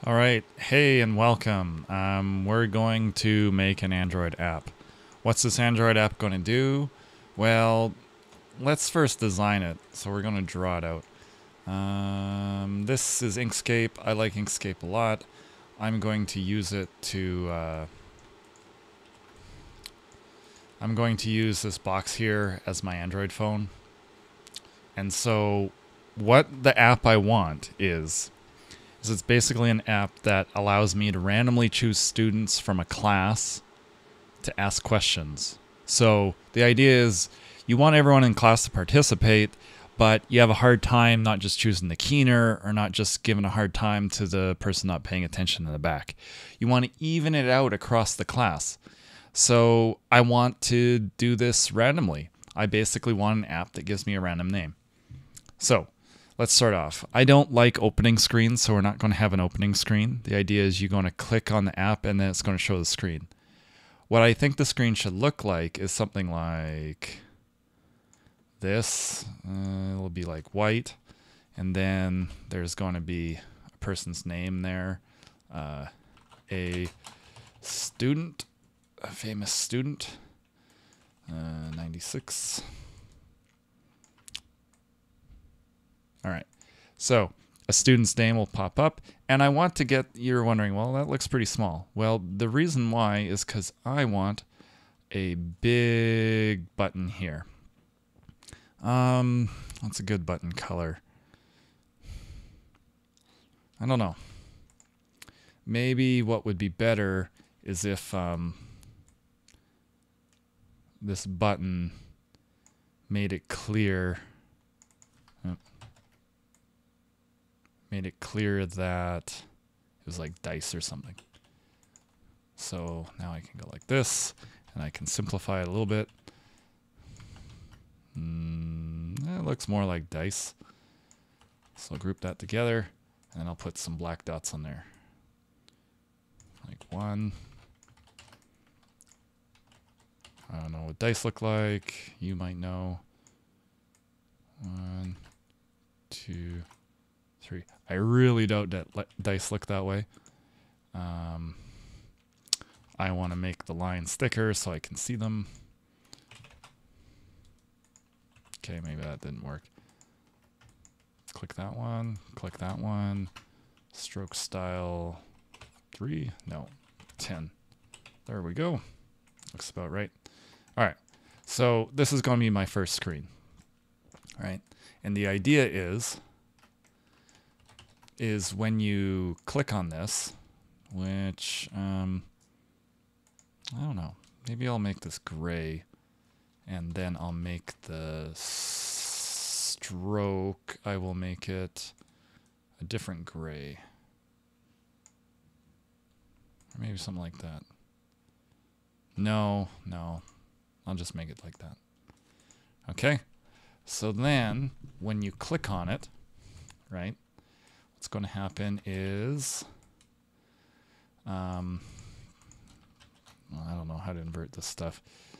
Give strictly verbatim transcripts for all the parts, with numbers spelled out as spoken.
All right. Hey, and welcome. Um, we're going to make an Android app. What's this Android app going to do? Well, let's first design it. So we're going to draw it out. Um, this is Inkscape. I like Inkscape a lot. I'm going to use it to... Uh, I'm going to use this box here as my Android phone. And so what the app I want is... is it's basically an app that allows me to randomly choose students from a class to ask questions. So the idea is you want everyone in class to participate, but you have a hard time not just choosing the keener or not just giving a hard time to the person not paying attention in the back. You want to even it out across the class. So I want to do this randomly. I basically want an app that gives me a random name. So let's start off. I don't like opening screens, so we're not going to have an opening screen. The idea is you're going to click on the app and then it's going to show the screen. What I think the screen should look like is something like this. Uh, it'll be like white, and then there's going to be a person's name there, uh, a student, a famous student, uh, ninety-six. All right, so a student's name will pop up, and I want to get, you're wondering, well, that looks pretty small. Well, the reason why is because I want a big button here. Um, what's a good button color? I don't know. Maybe what would be better is if um, this button made it clear made it clear that it was like dice or something. So now I can go like this, and I can simplify it a little bit. Mm, it looks more like dice. So I'll group that together, and then I'll put some black dots on there. Like one. I don't know what dice look like. You might know. One, two, three. I really doubt that dice look that way. Um, I want to make the lines thicker so I can see them. Okay, maybe that didn't work. Click that one, click that one. Stroke style three, no, ten. There we go. Looks about right. All right, so this is going to be my first screen. All right, and the idea is, is when you click on this, which, um, I don't know, maybe I'll make this gray, and then I'll make the stroke, I will make it a different gray. Or maybe something like that. No, no, I'll just make it like that. Okay, so then when you click on it, right, what's going to happen is, um, well, I don't know how to invert this stuff.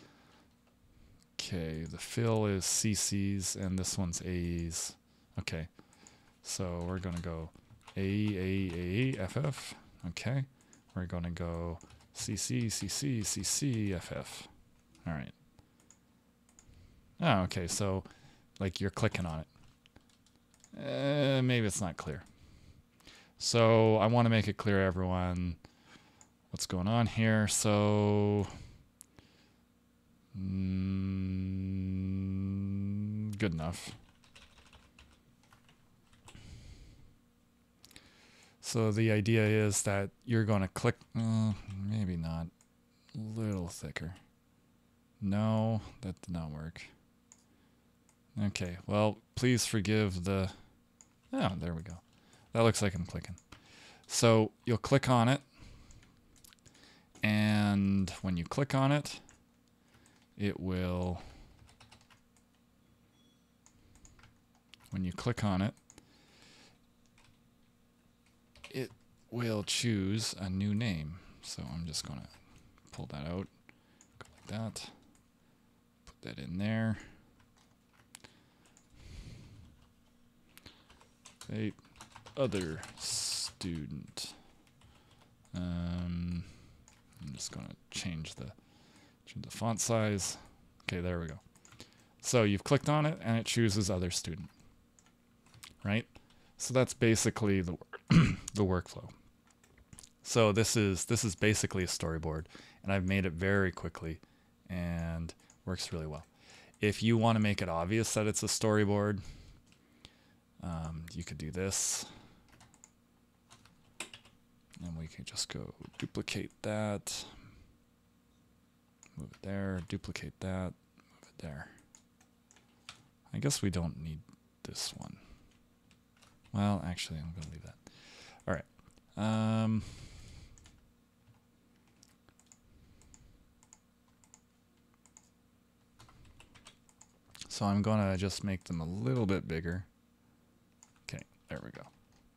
Okay, the fill is C Cs and this one's A's. Okay, so we're going to go A, A, A, F, F. Okay, we're going to go C C, C C, C C, F, F. All right. Oh, okay, so like you're clicking on it. Uh, maybe it's not clear. So I want to make it clear to everyone what's going on here. So mm, good enough. So the idea is that you're going to click, uh, maybe not, a little thicker. No, that did not work. Okay, well, please forgive the, oh, there we go. That looks like I'm clicking. So you'll click on it, and when you click on it, it will, when you click on it, it will choose a new name. So I'm just going to pull that out, go like that, put that in there. A other student. Um, I'm just going to change the change the font size. Okay, there we go. So you've clicked on it and it chooses other student, right? So that's basically the the workflow. So this is this is basically a storyboard, and I've made it very quickly and works really well. If you want to make it obvious that it's a storyboard, um, you could do this. And we can just go duplicate that, move it there, duplicate that, move it there. I guess we don't need this one. Well, actually, I'm going to leave that. All right. Um, so I'm going to just make them a little bit bigger. Okay, there we go.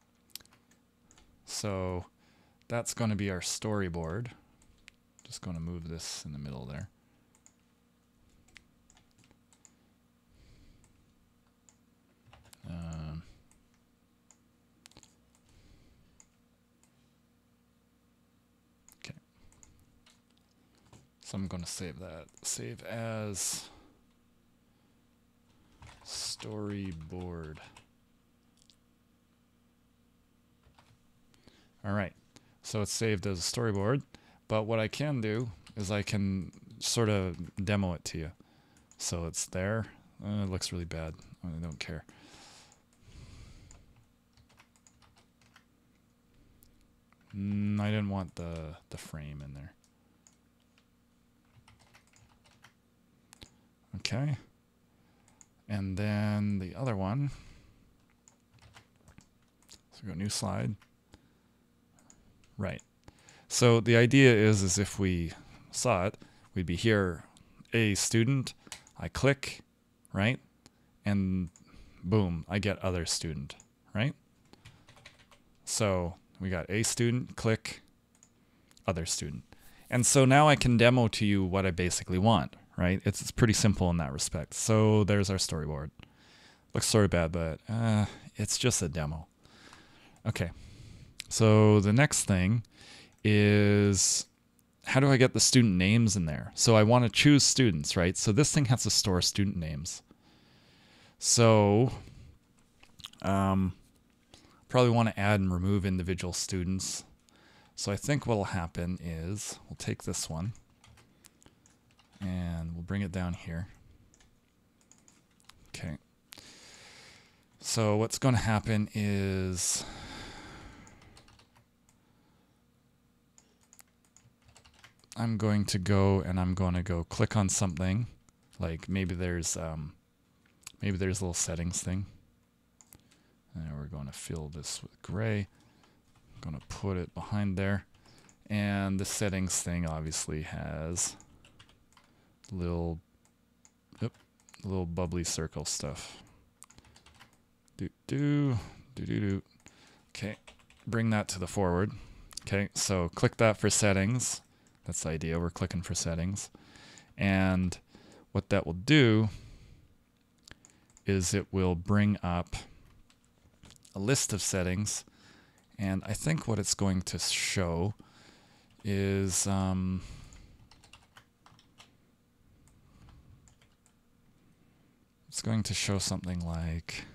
So that's going to be our storyboard. Just going to move this in the middle there. Um, okay. So I'm going to save that. Save as storyboard. All right. So it's saved as a storyboard. But what I can do is I can sort of demo it to you. So it's there. Uh, it looks really bad. I don't care. Mm, I didn't want the, the frame in there. Okay. And then the other one. So we go new slide. Right. So the idea is, is if we saw it, we'd be here, a student, I click, right? And boom, I get other student, right? So we got a student, click, other student. And so now I can demo to you what I basically want, right? It's, it's pretty simple in that respect. So there's our storyboard. Looks sort of bad, but uh, it's just a demo. Okay. So the next thing is, how do I get the student names in there? So I want to choose students, right? So this thing has to store student names. So um, probably want to add and remove individual students. So I think what will happen is we'll take this one and we'll bring it down here. Okay. So what's going to happen is I'm going to go and I'm going to go click on something, like maybe there's um, maybe there's a little settings thing. And we're going to fill this with gray. I'm going to put it behind there, and the settings thing obviously has little, yep, little bubbly circle stuff. Do do do do do. Okay, bring that to the forward. Okay, so click that for settings. That's the idea. We're clicking for settings. And what that will do is it will bring up a list of settings. And I think what it's going to show is um, it's going to show something like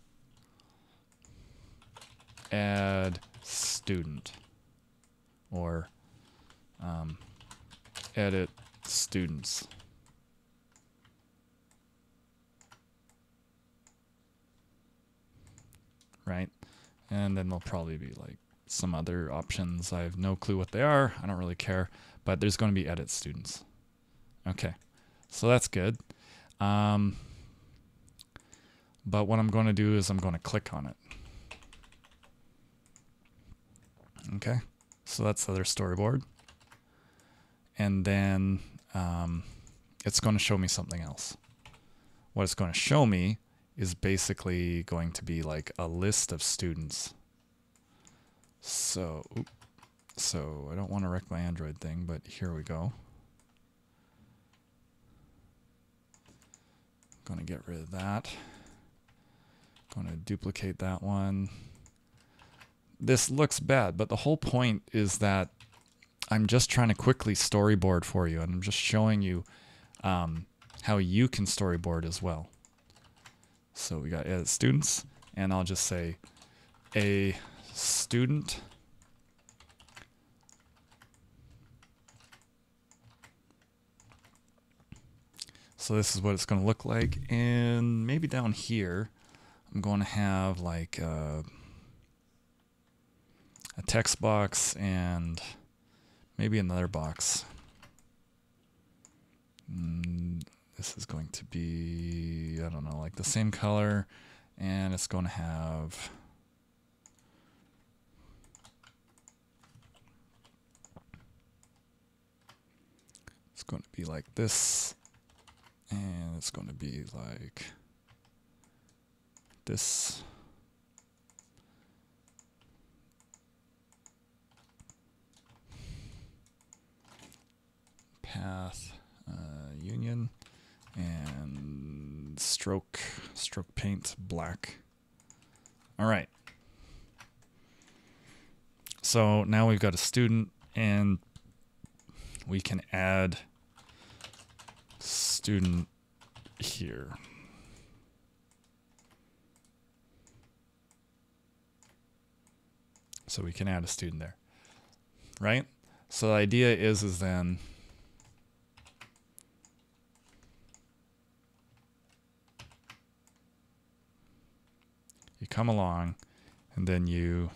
add student or Um, edit students. Right? And then there'll probably be like some other options. I have no clue what they are. I don't really care. But there's going to be edit students. Okay. So that's good. Um, but what I'm going to do is I'm going to click on it. Okay. So that's the other storyboard. And then um, it's going to show me something else. What it's going to show me is basically going to be like a list of students. So, oops, so I don't want to wreck my Android thing, but here we go. Going to get rid of that. Going to duplicate that one. This looks bad, but the whole point is that I'm just trying to quickly storyboard for you, and I'm just showing you um, how you can storyboard as well. So we got edit students, and I'll just say a student so this is what it's going to look like, and maybe down here I'm going to have like a, a text box and maybe another box. Mm, this is going to be, I don't know, like the same color, and it's going to have it's going to be like this, and it's going to be like this. Path, uh, union, and stroke, stroke paint, black. All right. So now we've got a student, and we can add student here. So we can add a student there, right? So the idea is, is then you come along, and then you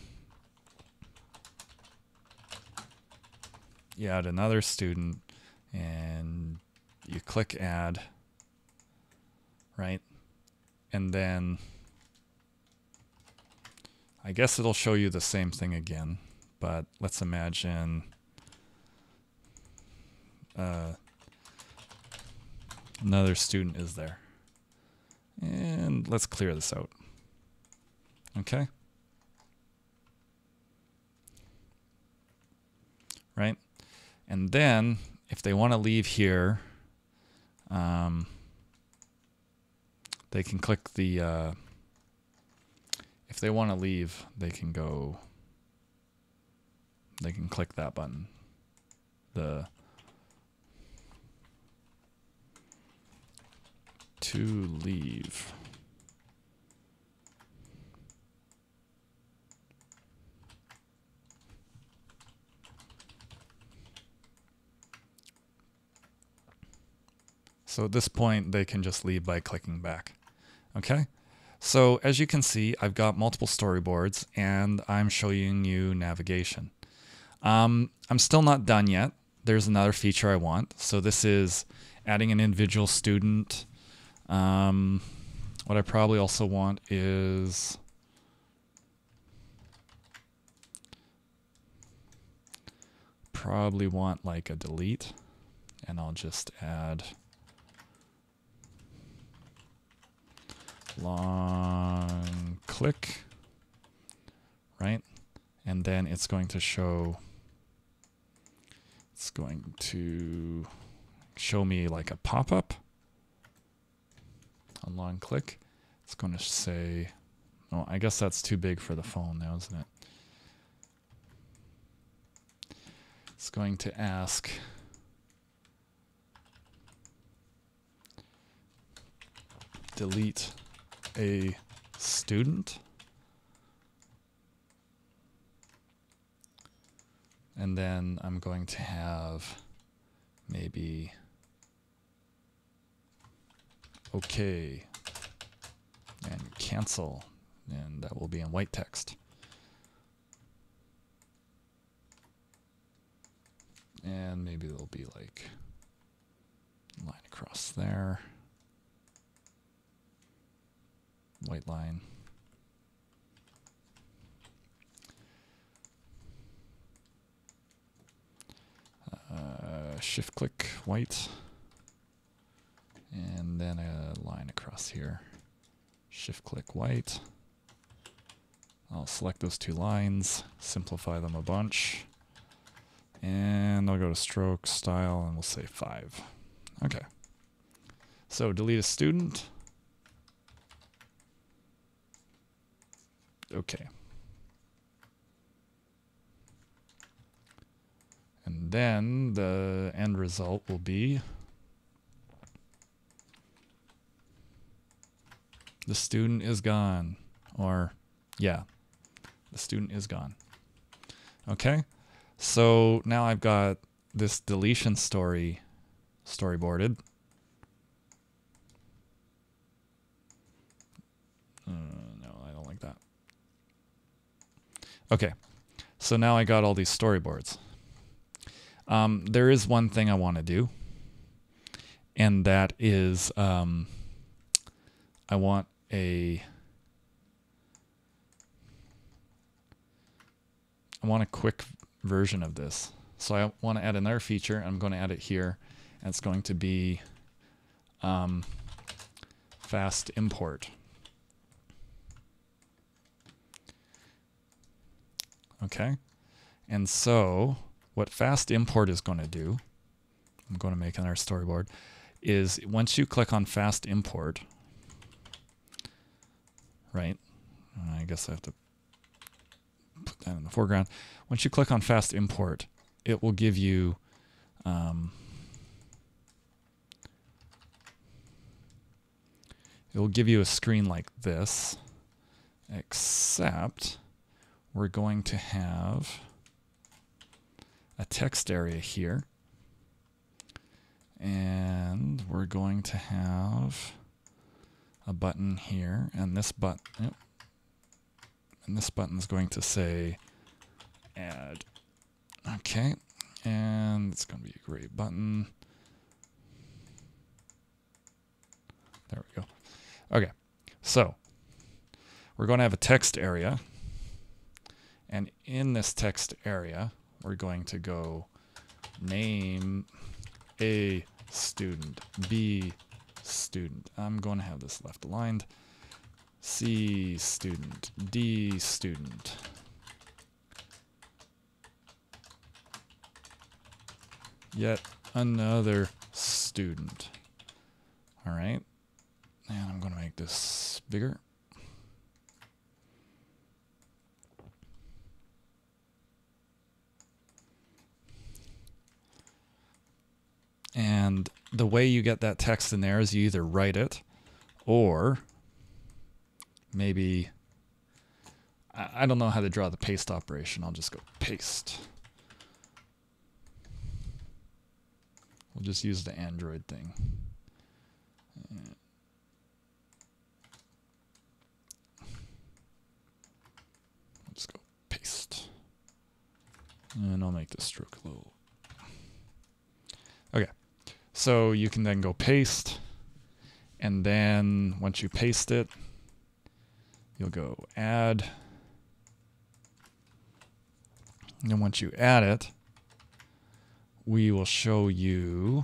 you add another student, and you click add, right? And then I guess it'll show you the same thing again, but let's imagine uh, another student is there. And let's clear this out. Okay? Right? And then, if they want to leave here, um, they can click the, uh, if they want to leave, they can go, they can click that button. The to leave. So at this point, they can just leave by clicking back. Okay? So as you can see, I've got multiple storyboards, and I'm showing you navigation. Um, I'm still not done yet. There's another feature I want. So this is adding an individual student. Um, what I probably also want is probably want like a delete, and I'll just add long click, right? And then it's going to show, it's going to show me like a pop-up on long click. It's going to say, oh, I guess that's too big for the phone now, isn't it? It's going to ask delete a student, and then I'm going to have maybe okay and cancel, and that will be in white text. And maybe there'll be like a line across there. White line. Uh, shift click white. And then a line across here. Shift click white. I'll select those two lines, simplify them a bunch. And I'll go to stroke, style, and we'll say five. Okay. So delete a student. Okay. And And then the end result will be the student is gone. Or, yeah, the student is gone. Okay, so now I've got this deletion story storyboarded. Uh, no, I don't like that. Okay, so now I got all these storyboards. Um, there is one thing I want to do, and that is um, I want a I want a quick version of this. So I want to add another feature. I'm going to add it here, and it's going to be um, fast import. Okay, and so what fast import is going to do, I'm going to make another storyboard, is once you click on fast import, right, I guess I have to put that in the foreground. Once you click on fast import, it will give you um, it will give you a screen like this, except we're going to have a text area here, and we're going to have a button here, and this button, yep, and this button is going to say add. Okay, and it's going to be a gray button. There we go. Okay, so we're going to have a text area, and in this text area, we're going to go name A student, B student. I'm going to have this left aligned. C student, D student. Yet another student. All right. And I'm going to make this bigger. And the way you get that text in there is you either write it, or maybe, I don't know how to draw the paste operation. I'll just go paste. We'll just use the Android thing. I'll just go paste. And I'll make the stroke a little. Okay. So you can then go paste, and then once you paste it, you'll go add, and then once you add it, we will show you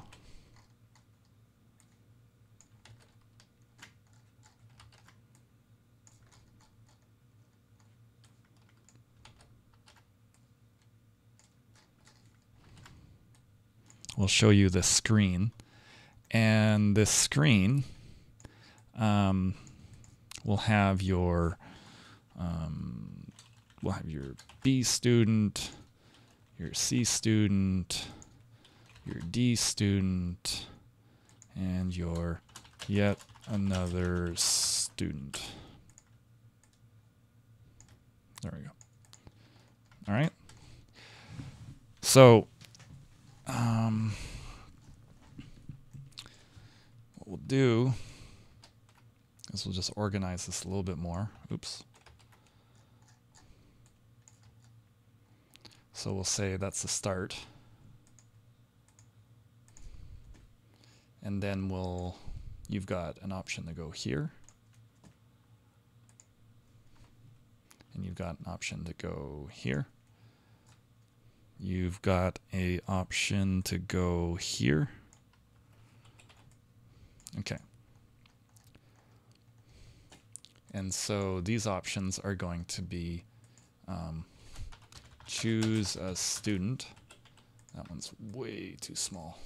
we'll show you this screen, and this screen um, will have your um, we'll have your B student, your C student, your D student, and your yet another student. There we go. All right. So Um, what we'll do is we'll just organize this a little bit more. Oops. So we'll say that's the start. And then we'll, you've got an option to go here. And you've got an option to go here. You've got a option to go here. Okay. And so these options are going to be um, choose a student. That one's way too small.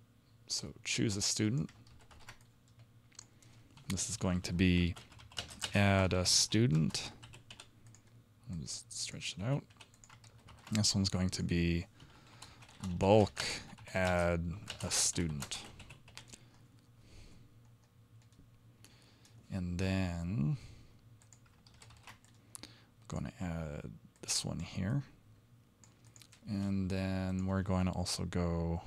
So choose a student. This is going to be add a student. I'll just stretch it out. This one's going to be bulk add a student. And then I'm going to add this one here. And then we're going to also go,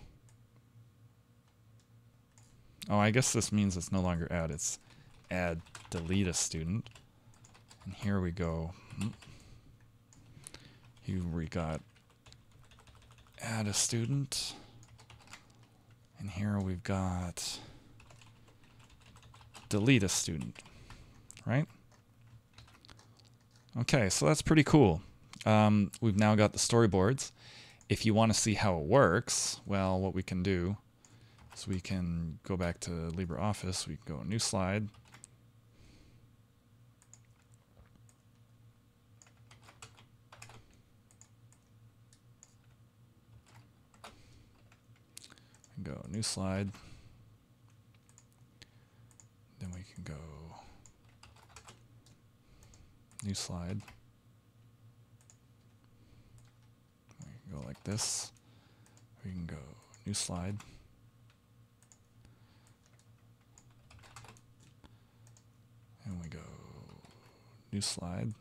oh, I guess this means it's no longer add, it's add delete a student. And here we go. Here we got add a student. And here we've got delete a student, right? Okay, so that's pretty cool. Um, we've now got the storyboards. If you want to see how it works, well, what we can do is we can go back to LibreOffice. We can go new slide. And go new slide. Then we can go new slide. We can go like this. We can go new slide. And we go new slide.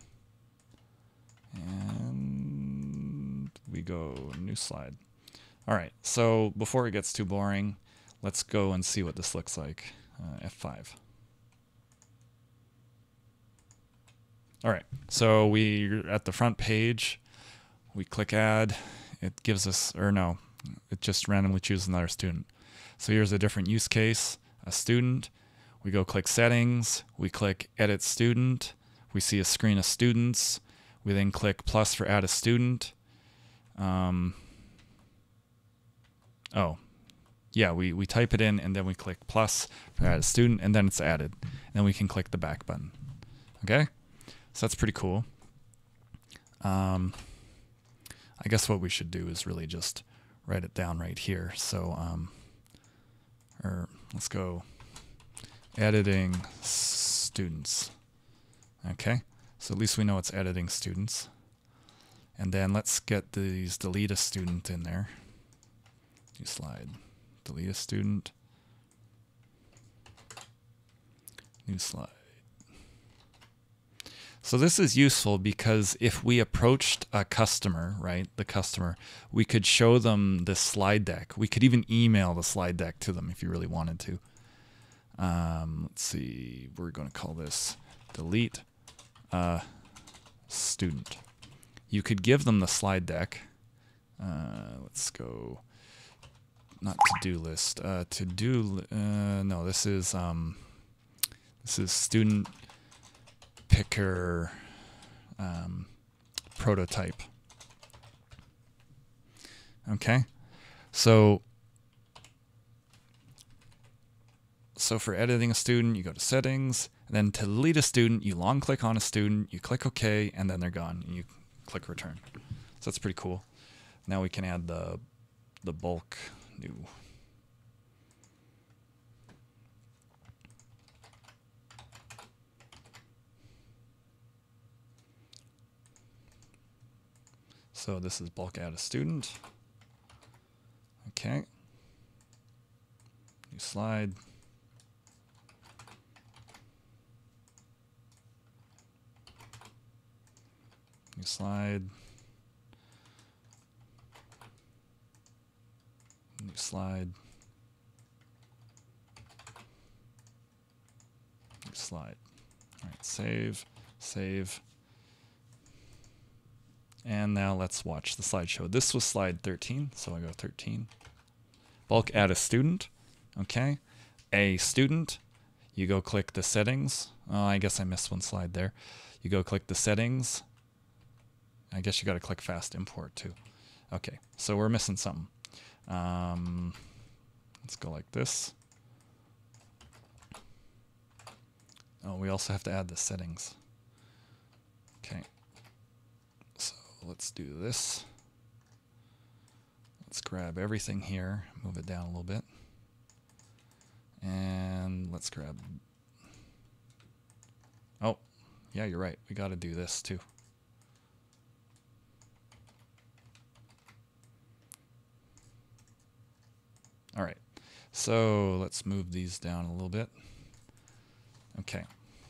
And we go new slide. All right, so before it gets too boring, let's go and see what this looks like. Uh, F five. All right, so we're at the front page. We click add. It gives us, or no, it just randomly chooses another student. So here's a different use case, a student. We go click settings. We click edit student. We see a screen of students. We then click plus for add a student. Um, oh, yeah, we, we type it in and then we click plus for add a student and then it's added. And then we can click the back button. Okay? So that's pretty cool. Um, I guess what we should do is really just write it down right here. So, um, or let's go editing students. Okay, so at least we know it's editing students. And then let's get these delete a student in there. New slide, delete a student. New slide. So this is useful because if we approached a customer, right, the customer, we could show them the slide deck. We could even email the slide deck to them if you really wanted to. Um, let's see, we're going to call this delete a student. You could give them the slide deck. Uh, let's go, not to-do list, uh, to-do, uh, no, this is, um, this is student picker um, prototype. Okay, so so for editing a student, you go to settings, and then to delete a student, you long click on a student, you click OK, and then they're gone, and you click return. So that's pretty cool. Now we can add the the bulk new. So this is bulk add a student. Okay. New slide. New slide. New slide. New slide. All right, save, save. And now let's watch the slideshow. This was slide thirteen, so I go thirteen. Bulk add a student. Okay. A student. You go click the settings. Oh, I guess I missed one slide there. You go click the settings. I guess you got to click fast import too. Okay, so we're missing something. Um, let's go like this. Oh, we also have to add the settings. Okay. So let's do this. Let's grab everything here, move it down a little bit. And let's grab, oh, yeah, you're right. We got to do this too. All right. So let's move these down a little bit. Okay.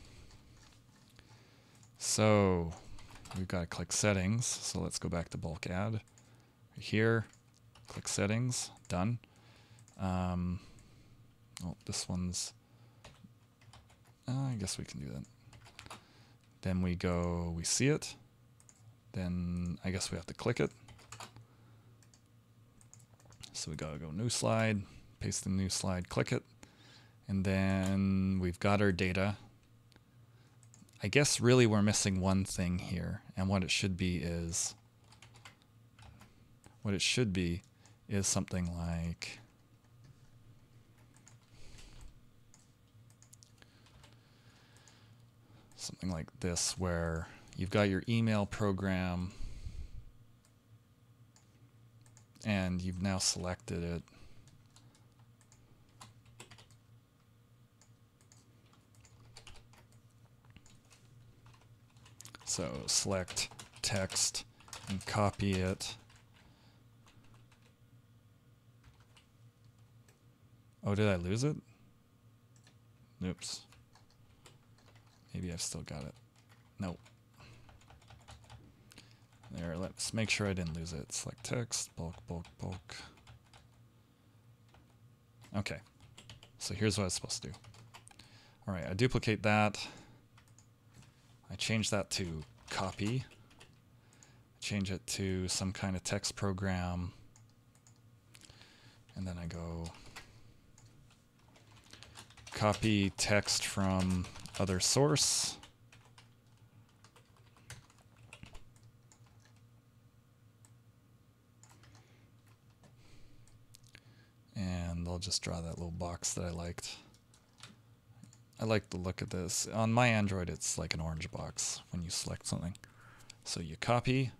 So we've got to click settings. So let's go back to bulk add. Here, click settings. Done. Um, oh, this one's... Uh, I guess we can do that. Then we go, we see it. Then I guess we have to click it. So we gotta go new slide, paste the new slide, click it. And then we've got our data. I guess really we're missing one thing here. And what it should be is, what it should be is something like, something like this, where you've got your email program and you've now selected it. So select text and copy it. Oh, did I lose it? Oops. Maybe I've still got it. Nope. There, let's make sure I didn't lose it. Select text, bulk, bulk, bulk. Okay. So here's what I was supposed to do. All right, I duplicate that. I change that to copy. Change it to some kind of text program. And then I go copy text from other source. And I'll just draw that little box that I liked. I like the look of this. On my Android, it's like an orange box when you select something. So you copy.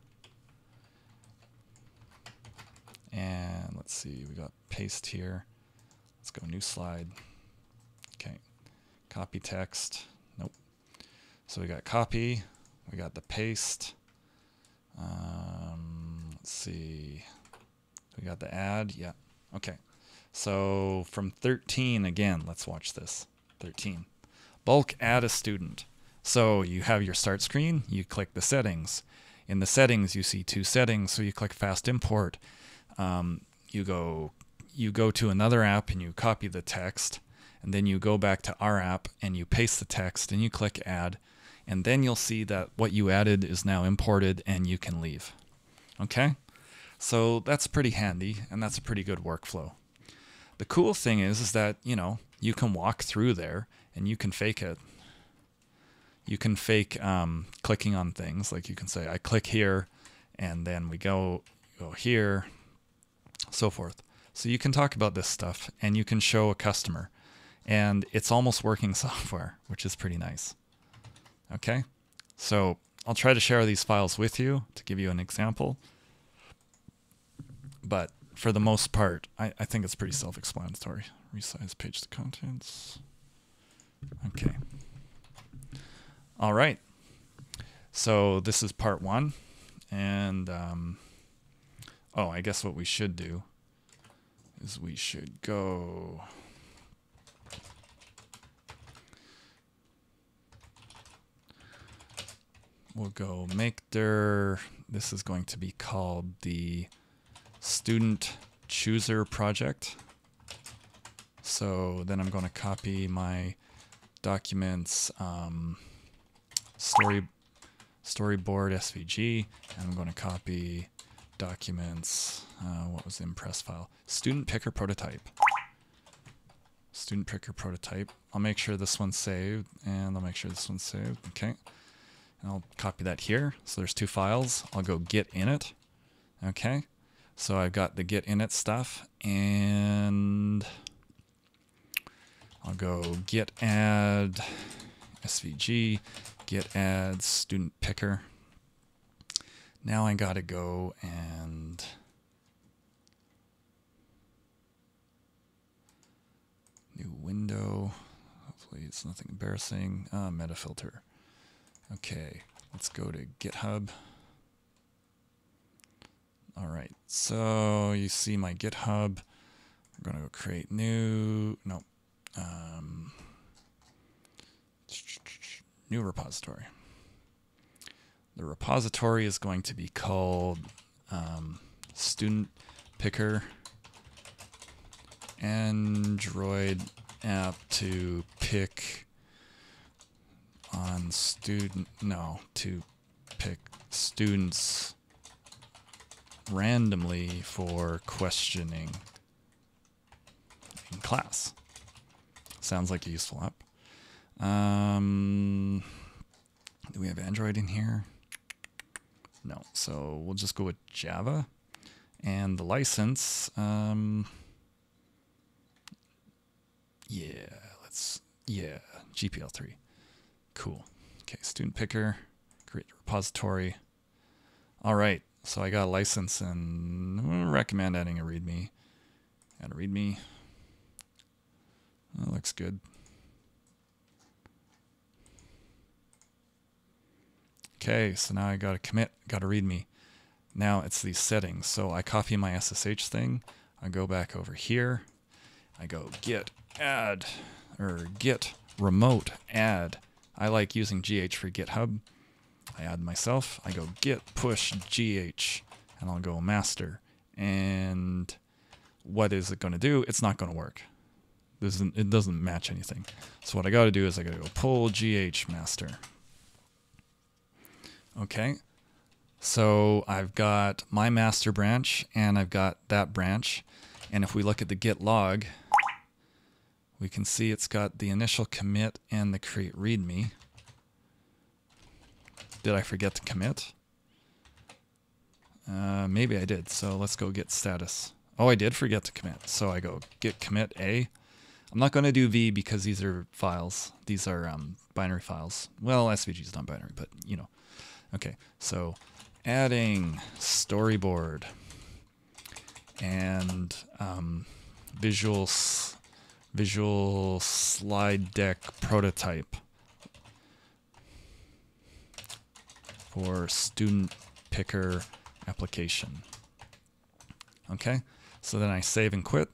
And let's see, we got paste here. Let's go new slide. Okay. Copy text. Nope. So we got copy. We got the paste. Um, let's see. We got the add. Yeah. Okay. So from thirteen, again, let's watch this. thirteen. Bulk add a student. So you have your start screen. You click the settings. In the settings, you see two settings. So you click fast import. Um, you go you go to another app and you copy the text. And then you go back to our app and you paste the text and you click add. And then you'll see that what you added is now imported and you can leave. Okay? So that's pretty handy and that's a pretty good workflow. The cool thing is, is that, you know, you can walk through there and you can fake it. You can fake um, clicking on things. Like you can say, I click here and then we go, go here, so forth. So you can talk about this stuff and you can show a customer. And it's almost working software, which is pretty nice. Okay, so I'll try to share these files with you to give you an example. But for the most part, I, I think it's pretty self-explanatory. Resize page to contents. Okay. All right. So this is part one. And, um, oh, I guess what we should do is we should go... We'll go make dir. This is going to be called the student chooser project. So then I'm going to copy my documents um, story storyboard S V G, and I'm going to copy documents. Uh, what was the Impress file? Student picker prototype. Student picker prototype. I'll make sure this one's saved, and I'll make sure this one's saved. Okay. And I'll copy that here. So there's two files. I'll go get init. Okay. So I've got the get init stuff, and I'll go get add S V G, get add student picker. Now I gotta go and new window. Hopefully it's nothing embarrassing. Uh, meta filter. Okay, let's go to GitHub. All right, so you see my GitHub. I'm going to go create new, no, um, new repository. The repository is going to be called um, Student Picker Android app to pick on student, no, to pick students randomly for questioning in class. Sounds like a useful app. Um, do we have Android in here? No, so we'll just go with Java. And the license, um, yeah, let's, yeah, G P L three. Cool. Okay, student picker, create repository. All right, so I got a license and I'm gonna recommend adding a README. Add a README. That looks good. Okay, so now I got to commit, got to README. Now it's these settings. So I copy my S S H thing. I go back over here. I go git add or git remote add. I like using G H for GitHub. I add myself. I go git push G H and I'll go master. And what is it going to do? It's not going to work. This isn't, it doesn't match anything. So what I got to do is I got to go pull G H master. Okay, so I've got my master branch and I've got that branch. And if we look at the git log, we can see it's got the initial commit and the create readme. Did I forget to commit? Uh, maybe I did. So let's go git status. Oh, I did forget to commit. So I go git commit A. I'm not going to do V because these are files. These are um, binary files. Well, S V G is not binary, but you know. Okay, so adding storyboard and um, visual visual slide deck prototype for student picker application. Okay, so then I save and quit.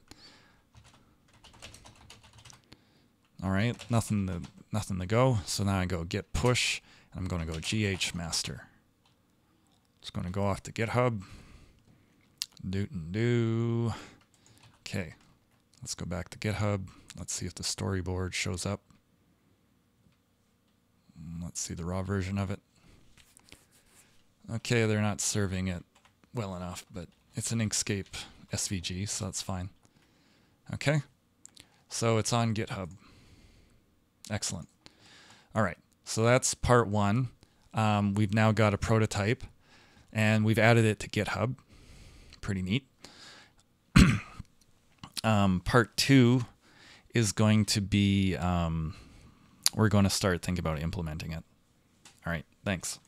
All right, nothing to nothing to go. So now I go git push. I'm going to go G H master. It's going to go off to GitHub. Doot and do. Okay, let's go back to GitHub. Let's see if the storyboard shows up. Let's see the raw version of it. Okay, they're not serving it well enough, but it's an Inkscape S V G, so that's fine. Okay, so it's on GitHub. Excellent. All right. So that's part one. Um, we've now got a prototype, and we've added it to GitHub. Pretty neat. um, part two is going to be, um, we're going to start thinking about implementing it. All right, thanks.